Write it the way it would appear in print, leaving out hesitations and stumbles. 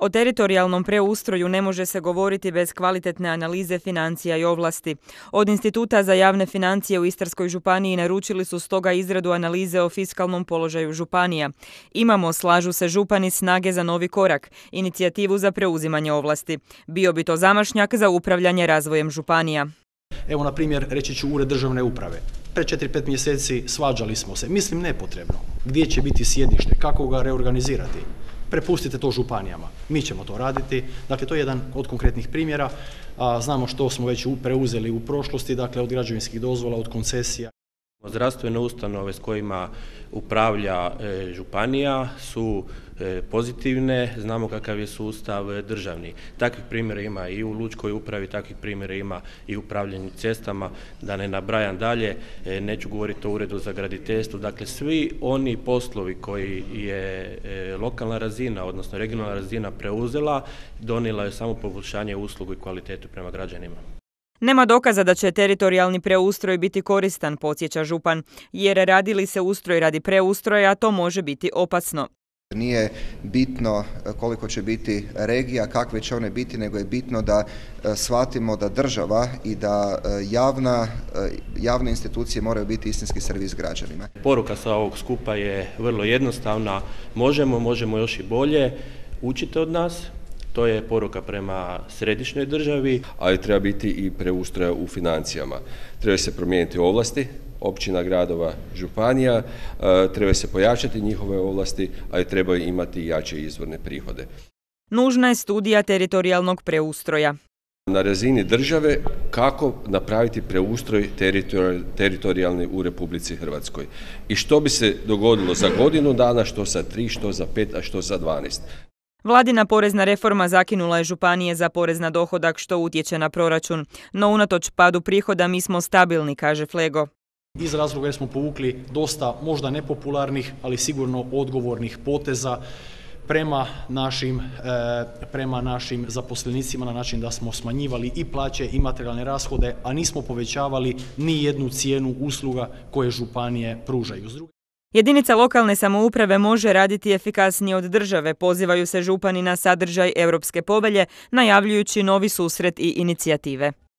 O teritorijalnom preustroju ne može se govoriti bez kvalitetne analize financija i ovlasti. Od Instituta za javne financije u Istarskoj županiji naručili su stoga izradu analize o fiskalnom položaju županija. Imamo, slažu se župani, snage za novi korak, inicijativu za preuzimanje ovlasti. Bio bi to zamašnjak za upravljanje razvojem županija. Evo, na primjer, reći ću Ured državne uprave. Pred 4-5 mjeseci svađali smo se, mislim nepotrebno. Gdje će biti sjedište, kako ga reorganizirati? Prepustite to županijama, mi ćemo to raditi. Dakle, to je jedan od konkretnih primjera. Znamo što smo već preuzeli u prošlosti, dakle od građevinskih dozvola, od koncesija. Zdravstvene ustanove s kojima upravlja županija su pozitivne, znamo kakav je sustav državni. Takvih primjera ima i u lučkoj upravi, takvih primjera ima i u upravljanju cestama, da ne nabrajam dalje, neću govoriti o uredu za graditeljstvo. Dakle, svi oni poslovi koji je lokalna razina, odnosno regionalna razina preuzela, donijela je samo poboljšanje uslugu i kvalitetu prema građanima. Nema dokaza da će teritorijalni preustroj biti koristan, podsjeća župan, jer radi li se ustroj radi preustroja, to može biti opasno. Nije bitno koliko će biti regija, kakve će one biti, nego je bitno da shvatimo da država i da javne institucije moraju biti istinski servis građanima. Poruka sa ovog skupa je vrlo jednostavna, možemo još i bolje, učite od nas. To je poruka prema središnjoj državi. Ali treba biti i preustroja u financijama. Treba se promijeniti ovlasti općina, gradova, županija, treba se pojačati njihove ovlasti, ali trebaju imati i jače izvorne prihode. Nužna je studija teritorijalnog preustroja. Na razini države kako napraviti preustroj teritorijalni u Republici Hrvatskoj. I što bi se dogodilo za godinu dana, što za 3, što za 5, a što za 12. Vladina porezna reforma zakinula je županije za porez na dohodak, što utječe na proračun. No unatoč padu prihoda mi smo stabilni, kaže Flego. Iz razloga jer smo povukli dosta možda nepopularnih, ali sigurno odgovornih poteza prema našim zaposlenicima na način da smo smanjivali i plaće i materijalne rashode, a nismo povećavali ni jednu cijenu usluga koje županije pružaju. Jedinica lokalne samouprave može raditi efikasnije od države, pozivaju se župani na sadržaj Europske povelje, najavljujući novi susret i inicijative.